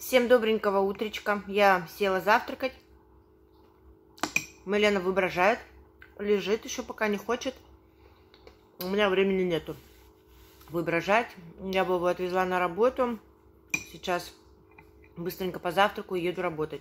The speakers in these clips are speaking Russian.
Всем добренького утречка. Я села завтракать. Милена воображает. Лежит еще, пока не хочет. У меня времени нету воображать. Я бы его отвезла на работу. Сейчас быстренько позавтракаю и еду работать.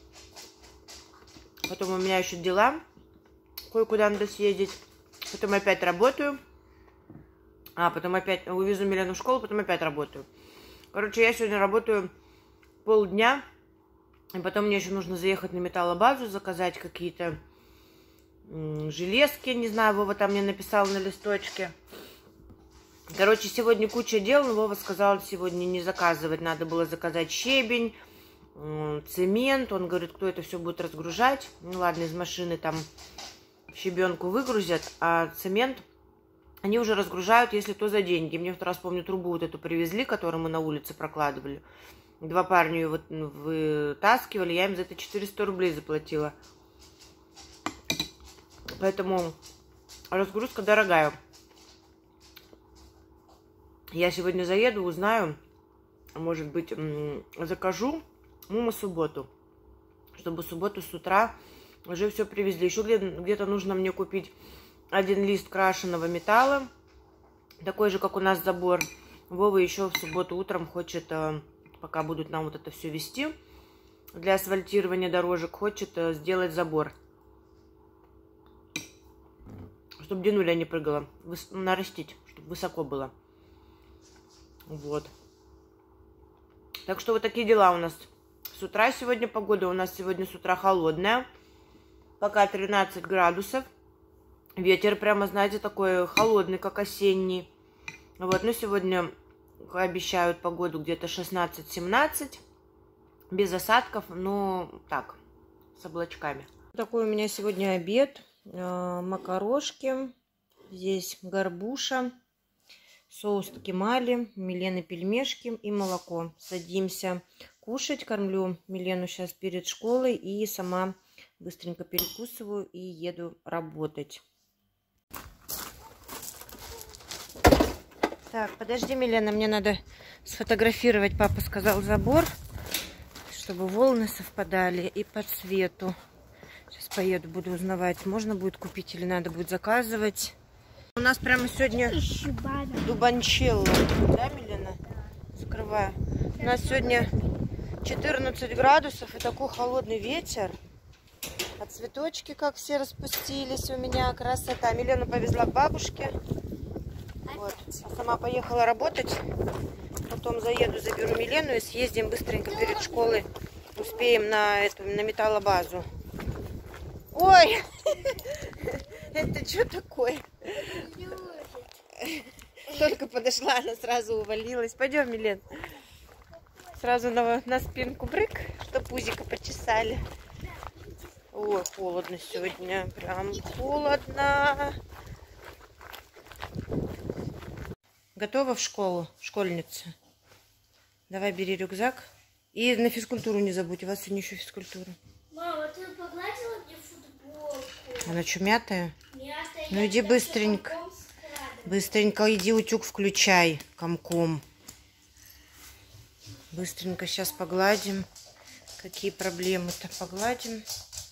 Потом у меня еще дела. Кое-куда надо съездить. Потом опять работаю. Потом опять увезу Милену в школу, потом опять работаю. Короче, я сегодня работаю полдня. И потом мне еще нужно заехать на металлобазу, заказать какие-то железки. Не знаю, Вова там мне написал на листочке. Короче, сегодня куча дел. Но Вова сказал сегодня не заказывать. Надо было заказать щебень, цемент. Он говорит, кто это все будет разгружать. Ну ладно, из машины там щебенку выгрузят, а цемент они уже разгружают, если то за деньги. Мне в раз, помню, трубу вот эту привезли, которую мы на улице прокладывали. Два парня ее вот вытаскивали, я им за это 400 рублей заплатила. Поэтому разгрузка дорогая. Я сегодня заеду, узнаю, может быть, закажу на субботу, чтобы в субботу с утра уже все привезли. Еще где-то нужно мне купить один лист крашеного металла, такой же, как у нас забор. Вова еще в субботу утром хочет, пока будут нам вот это все вести для асфальтирования дорожек, хочет сделать забор, чтобы динуля не прыгала, нарастить, чтобы высоко было. Вот. Так что вот такие дела у нас. С утра сегодня погода у нас сегодня с утра холодная, пока 13 градусов. Ветер прямо, знаете, такой холодный, как осенний. Вот, но сегодня обещают погоду где-то 16-17, без осадков, но так, с облачками. Такой у меня сегодня обед. Макарошки, здесь горбуша, соус ткемали, Милены пельмешки и молоко. Садимся кушать, кормлю Милену сейчас перед школой и сама быстренько перекусываю и еду работать. Так, подожди, Милена, мне надо сфотографировать, папа сказал, забор, чтобы волны совпадали и по цвету. Сейчас поеду, буду узнавать, можно будет купить или надо будет заказывать. У нас прямо сегодня дубанчелло, да, Милена? Закрываю. У нас сегодня 14 градусов и такой холодный ветер. А цветочки как все распустились у меня, красота. Милену повезла к бабушке. Вот. А сама поехала работать. Потом заеду, заберу Милену и съездим быстренько перед школой. Успеем на металлобазу. Ой! Это что такое? Только подошла, она сразу увалилась. Пойдем, Милен. Сразу на спинку брык, чтобы пузико почесали. Ой, холодно сегодня. Прям холодно. Готова в школу, школьница? Давай, бери рюкзак. И на физкультуру не забудь. У вас сегодня еще физкультура. Мама, ты погладила мне футболку? Она что, мятая? Мятая. Ну иди быстренько. Быстренько иди утюг включай комком. Быстренько сейчас погладим. Какие проблемы-то? Погладим.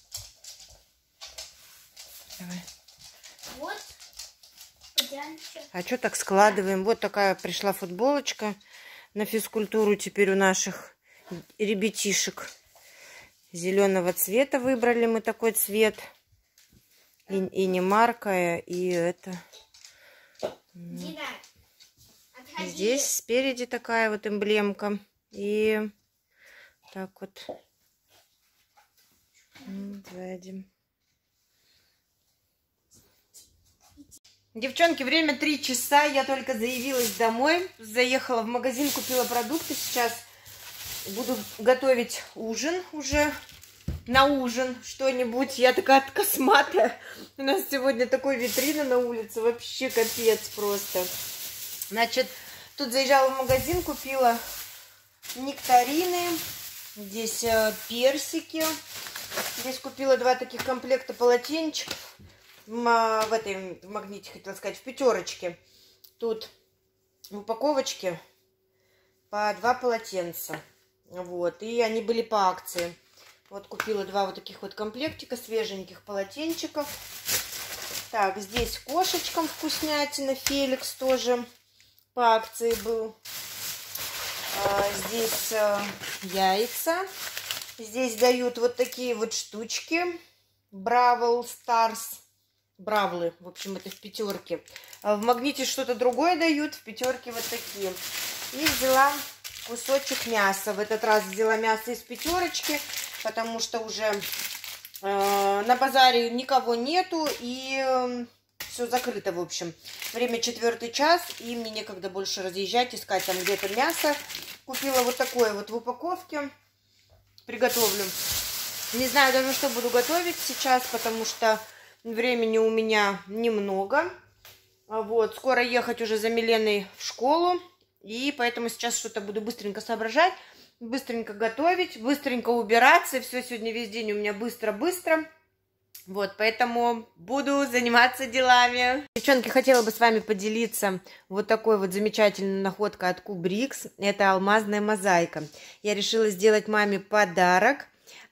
Давай. Вот. А что так складываем? Вот такая пришла футболочка на физкультуру теперь у наших ребятишек. Зеленого цвета выбрали мы такой цвет. И не маркая, и это... Дина, здесь спереди такая вот эмблемка. И так вот сзади. Девчонки, время 3 часа. Я только заявилась домой. Заехала в магазин, купила продукты. Сейчас буду готовить ужин уже. На ужин что-нибудь. Я такая косматая. У нас сегодня такой витрина на улице. Вообще капец просто. Значит, тут заезжала в магазин, купила нектарины. Здесь персики. Здесь купила 2 таких комплекта полотенчиков. В магните, хотела сказать, в пятерочке. Тут в упаковочке по 2 полотенца. Вот, и они были по акции. Вот купила 2 вот таких вот комплектика свеженьких полотенчиков. Так, здесь кошечкам вкуснятина, Феликс тоже по акции был. Здесь яйца. Здесь дают вот такие вот штучки. Бравл Старс. Бравлы, в общем, это в пятерке. В Магните что-то другое дают, в пятерке вот такие. И взяла кусочек мяса. В этот раз взяла мясо из пятерочки, потому что уже на базаре никого нету и все закрыто, в общем. Время 4 час, и мне некогда больше разъезжать, искать там где-то мясо. Купила вот такое вот в упаковке. Приготовлю. Не знаю даже, что буду готовить сейчас, потому что времени у меня немного. Вот, скоро ехать уже за Миленой в школу. И поэтому сейчас что-то буду быстренько соображать, быстренько готовить, быстренько убираться. Все сегодня весь день у меня быстро-быстро. Вот, поэтому буду заниматься делами. Девчонки, хотела бы с вами поделиться вот такой вот замечательной находкой от Кубрикс. Это алмазная мозаика. Я решила сделать маме подарок.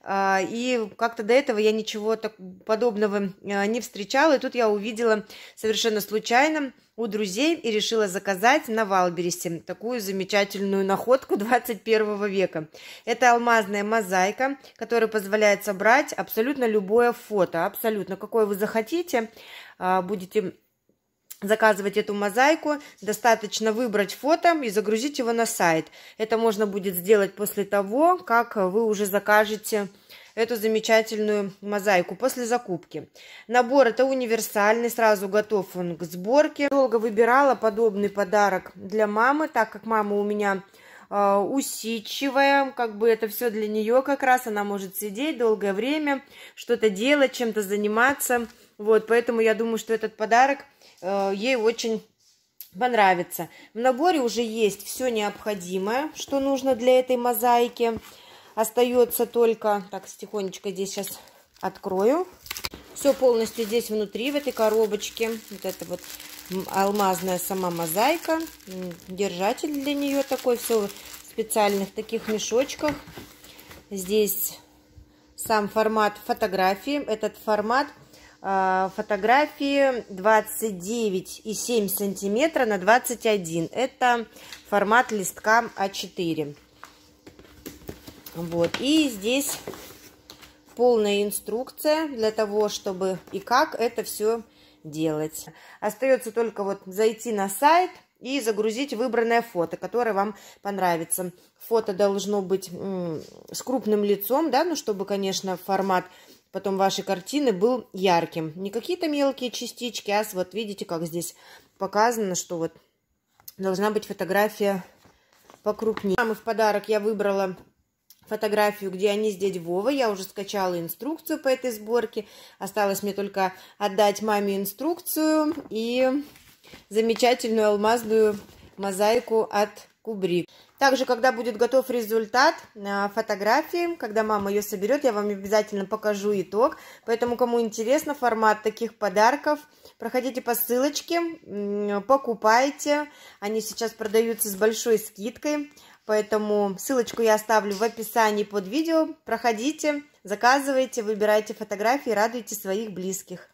И как-то до этого я ничего подобного не встречала. И тут я увидела совершенно случайно у друзей и решила заказать на Валбересе такую замечательную находку 21 века. Это алмазная мозаика, которая позволяет собрать абсолютно любое фото. Абсолютно, какое вы захотите. Будете заказывать эту мозаику, достаточно выбрать фото и загрузить его на сайт. Это можно будет сделать после того, как вы уже закажете эту замечательную мозаику после закупки. Набор это универсальный, сразу готов он к сборке. Долго выбирала подобный подарок для мамы, так как мама у меня усидчивая, как бы это все для нее как раз, она может сидеть долгое время, что-то делать, чем-то заниматься. Вот, поэтому я думаю, что этот подарок ей очень понравится. В наборе уже есть все необходимое, что нужно для этой мозаики. Остается только... Так, тихонечко здесь сейчас открою. Все полностью здесь внутри, в этой коробочке. Вот это вот алмазная сама мозаика. Держатель для нее такой. Все в специальных таких мешочках. Здесь сам формат фотографии. Этот формат фотографии 29,7 сантиметра на 21. Это формат листка А4. Вот. И здесь полная инструкция для того, чтобы и как это все делать. Остается только вот зайти на сайт и загрузить выбранное фото, которое вам понравится. Фото должно быть с крупным лицом, да, ну чтобы, конечно, формат потом вашей картины был ярким. Не какие-то мелкие частички, а вот видите, как здесь показано, что вот должна быть фотография покрупнее. Маме в подарок я выбрала фотографию, где они с дядей Вовой. Я уже скачала инструкцию по этой сборке. Осталось мне только отдать маме инструкцию и замечательную алмазную мозаику от Кубрикс. Также, когда будет готов результат фотографии, когда мама ее соберет, я вам обязательно покажу итог. Поэтому, кому интересно формат таких подарков, проходите по ссылочке, покупайте. Они сейчас продаются с большой скидкой. Поэтому ссылочку я оставлю в описании под видео. Проходите, заказывайте, выбирайте фотографии, радуйте своих близких.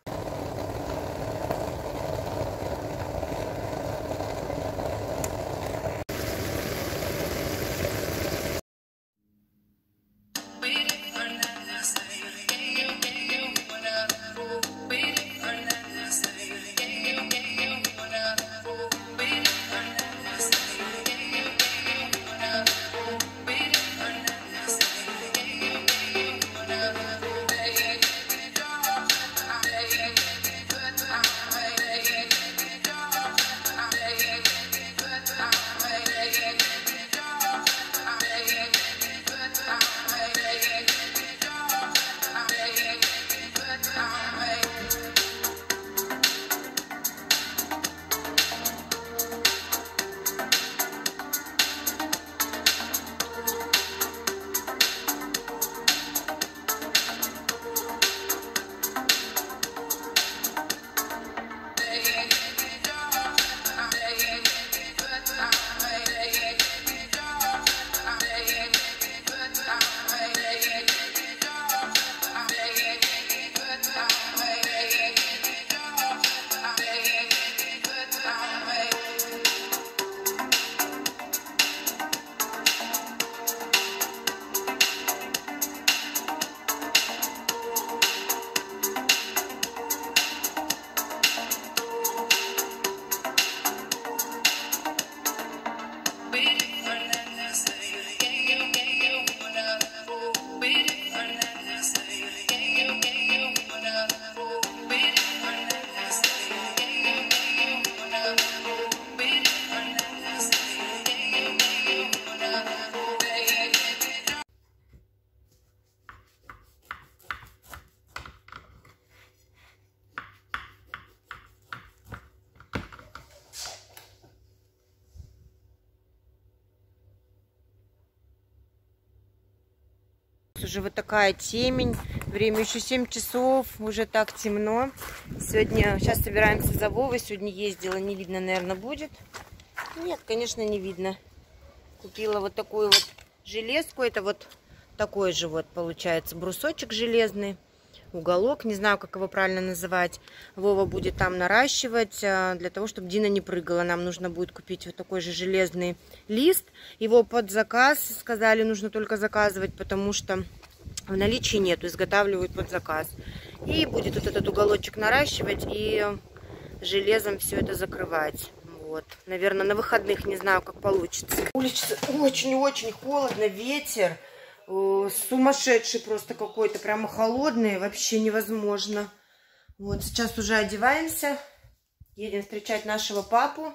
Уже вот такая темень. Время еще 7 часов. Уже так темно. Сейчас собираемся за Вовой. Сегодня ездила. Не видно, наверное, будет. Нет, конечно, не видно. Купила вот такую вот железку. Это вот такой же вот получается брусочек железный. Уголок, не знаю, как его правильно называть. Вова будет там наращивать, для того, чтобы Дина не прыгала. Нам нужно будет купить вот такой же железный лист. Его под заказ, сказали, нужно только заказывать, потому что в наличии нету, изготавливают под заказ. И будет вот этот уголочек наращивать и железом все это закрывать. Вот. Наверное, на выходных, не знаю, как получится. Улица очень-очень холодно, ветер. Сумасшедший просто какой-то, прямо холодный, вообще невозможно. Вот, сейчас уже одеваемся, едем встречать нашего папу.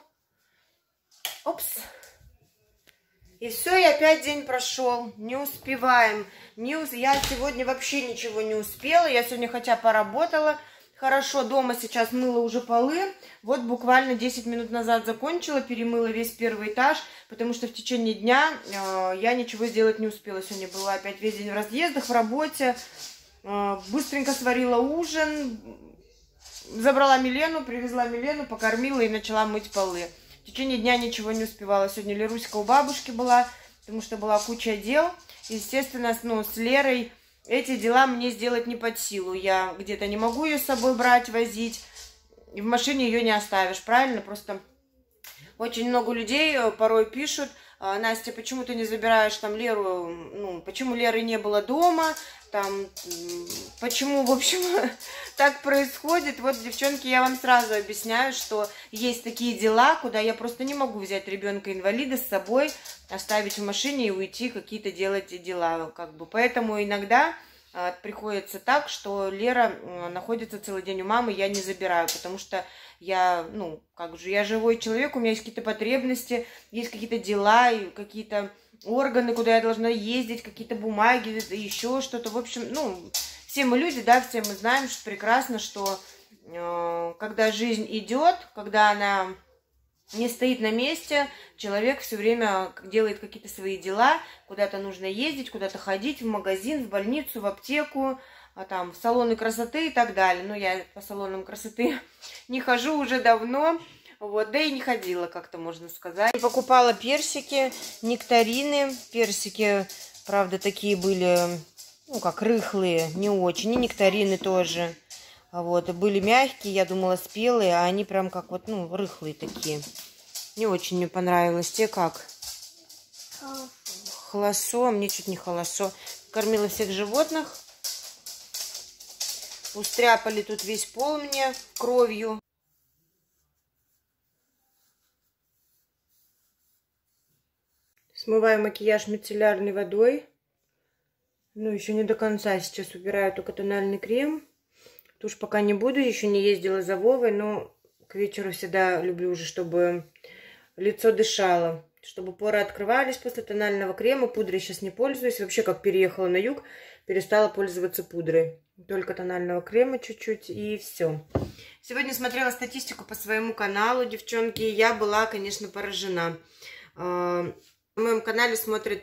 Опс. И все, и опять день прошел, не успеваем. Я сегодня вообще ничего не успела, я сегодня хотя поработала. Хорошо, дома сейчас мыла уже полы. Вот буквально 10 минут назад закончила, перемыла весь первый этаж, потому что в течение дня я ничего сделать не успела. Сегодня была опять весь день в разъездах, в работе. Быстренько сварила ужин, забрала Милену, привезла Милену, покормила и начала мыть полы. В течение дня ничего не успевала. Сегодня Леруська у бабушки была, потому что была куча дел. Естественно, с Лерой эти дела мне сделать не под силу. Я где-то не могу ее с собой брать, возить. И в машине ее не оставишь, правильно? Просто очень много людей порой пишут: Настя, почему ты не забираешь там Леру? Почему Леры не было дома? Там, почему, в общем, так происходит? Вот, девчонки, я вам сразу объясняю, что есть такие дела, куда я просто не могу взять ребенка-инвалида с собой, оставить в машине и уйти какие-то делать дела, Поэтому иногда приходится так, что Лера находится целый день у мамы, я не забираю, потому что я, я живой человек, у меня есть какие-то потребности, есть какие-то дела, и какие-то органы, куда я должна ездить, какие-то бумаги, еще что-то. В общем, все мы люди, да, все мы знаем что прекрасно, что когда жизнь идет, когда она не стоит на месте, человек все время делает какие-то свои дела, куда-то нужно ездить, куда-то ходить, в магазин, в больницу, в аптеку, в салоны красоты и так далее. Но я по салонам красоты не хожу уже давно. Вот, да и не ходила, как-то можно сказать. Покупала персики, нектарины. Персики, правда, такие были, рыхлые, не очень. И нектарины тоже. Вот, и были мягкие, я думала, спелые, а они прям как рыхлые такие. Не очень мне понравилось. Тебе как? Холосо, мне чуть не холосо. Кормила всех животных. Устряпали тут весь пол мне кровью. Смываю макияж мицеллярной водой. Еще не до конца. Сейчас убираю только тональный крем. Тушь пока не буду. Еще не ездила за Вовой, но к вечеру всегда люблю уже, чтобы лицо дышало. Чтобы поры открывались после тонального крема. Пудрой сейчас не пользуюсь. Вообще, как переехала на юг, перестала пользоваться пудрой. Только тонального крема чуть-чуть и все. Сегодня смотрела статистику по своему каналу, девчонки. Я была, конечно, поражена. На моем канале смотрит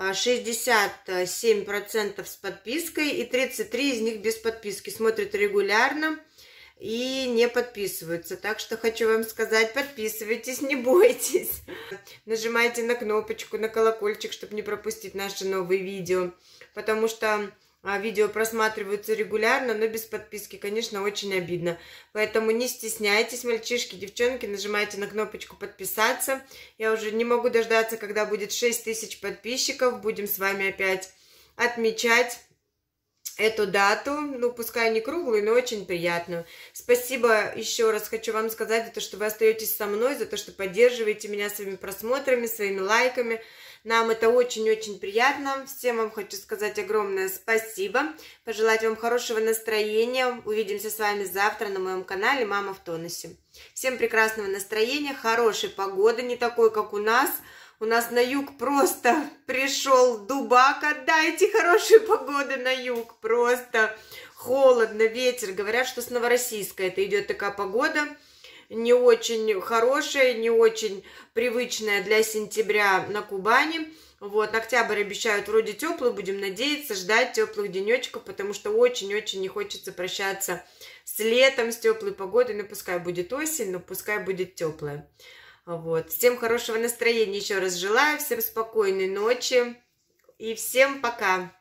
67% с подпиской и 33% из них без подписки. Смотрят регулярно и не подписываются. Так что хочу вам сказать, подписывайтесь, не бойтесь. Нажимайте на кнопочку, на колокольчик, чтобы не пропустить наши новые видео. Потому что видео просматриваются регулярно, но без подписки, конечно, очень обидно. Поэтому не стесняйтесь, мальчишки, девчонки, нажимайте на кнопочку подписаться. Я уже не могу дождаться, когда будет 6000 подписчиков. Будем с вами опять отмечать эту дату. Пускай не круглую, но очень приятную. Спасибо еще раз хочу вам сказать за то, что вы остаетесь со мной, за то, что поддерживаете меня своими просмотрами, своими лайками. Нам это очень-очень приятно. Всем вам хочу сказать огромное спасибо. Пожелать вам хорошего настроения. Увидимся с вами завтра на моем канале «Мама в тонусе». Всем прекрасного настроения, хорошей погоды, не такой, как у нас. У нас на юг просто пришел дубак. Отдайте хорошей погоды на юг. Просто холодно, ветер. Говорят, что с Новороссийска это идет такая погода. Не очень хорошая, не очень привычная для сентября на Кубани. Вот, октябрь обещают вроде теплый, будем надеяться, ждать теплых денечков, потому что очень-очень не хочется прощаться с летом, с теплой погодой. Ну, пускай будет осень, но пускай будет теплая. Вот. Всем хорошего настроения еще раз желаю, всем спокойной ночи и всем пока!